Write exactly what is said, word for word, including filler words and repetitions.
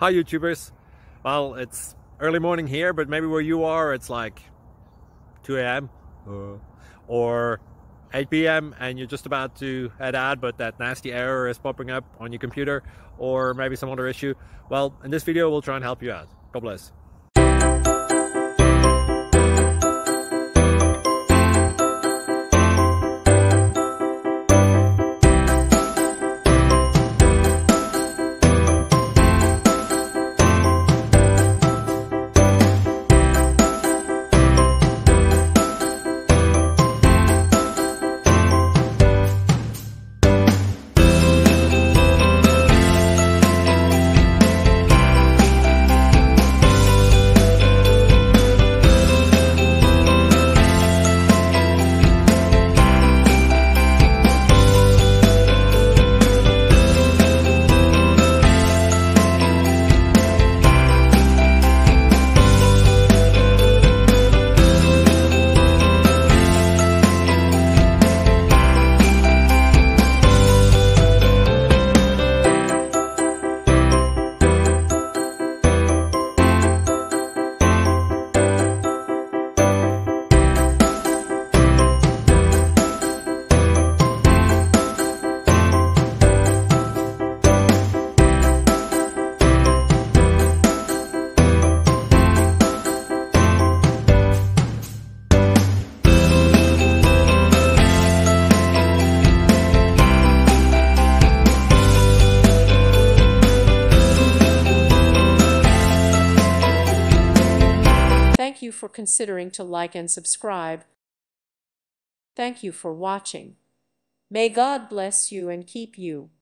Hi YouTubers. Well, it's early morning here, but maybe where you are it's like two A M uh, or eight P M and you're just about to head out, but that nasty error is popping up on your computer, or maybe some other issue. Well, in this video we'll try and help you out. God bless. Thank you for considering to like and subscribe. Thank you for watching. May God bless you and keep you.